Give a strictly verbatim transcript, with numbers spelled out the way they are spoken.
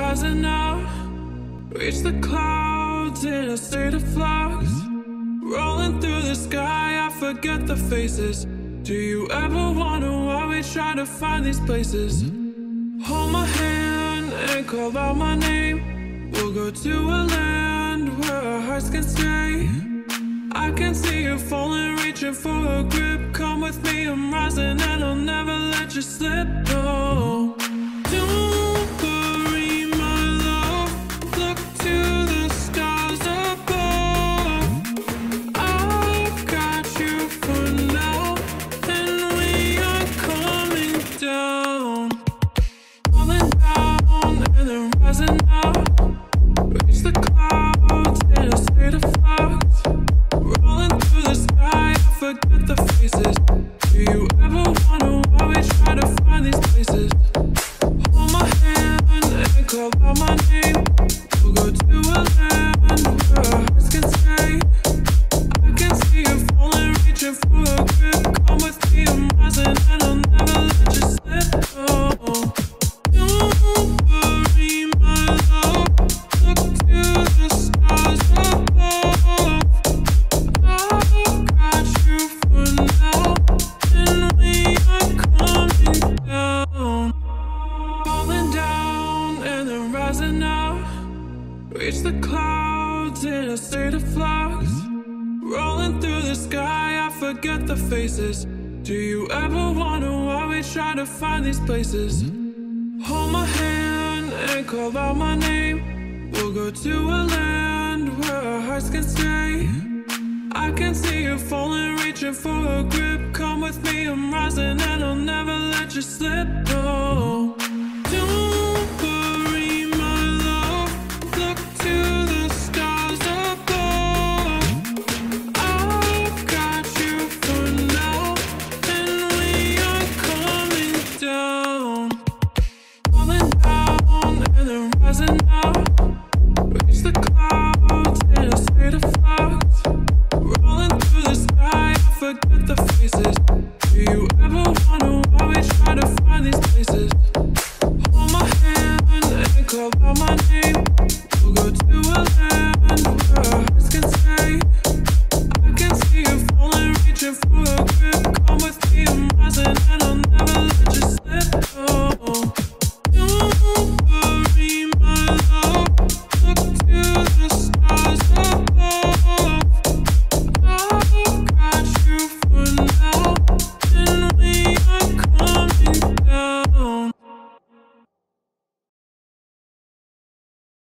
rising up, reach the clouds in a state of flux. Rolling through the sky, I forget the faces. Do you ever wonder why we try to find these places? Hold my hand and call out my name. We'll go to a land where our hearts can stay. I can see you falling, reaching for a grip. Come with me, I'm rising and I'll never let you slip. No, don't worry, my love. Look to the stars above. I've got you for now, and we are coming down. Falling down and then rising up. Reach the clouds in a state of flux. Rolling through the sky, I forget the faces. Do you ever wonder why we try to find these places? Hold my hand and call out my name. We'll go to a land where our hearts can stay. I can see you falling, reaching for a grip. Come with me, I'm rising and I'll never let you slip. Oh, don't worry, my love. Look to the stars above. I've got you for now, and we are coming down. Falling down and then rising up. Reach the clouds in a state of flux. Rolling through the sky, I forget the faces. Do you ever wonder why we try to find these places? Hold my hand and call out my name. We'll go to a land where our hearts can stay. I can see you falling, reaching for a grip. Come with me, I'm rising and I'll never let you slip. No.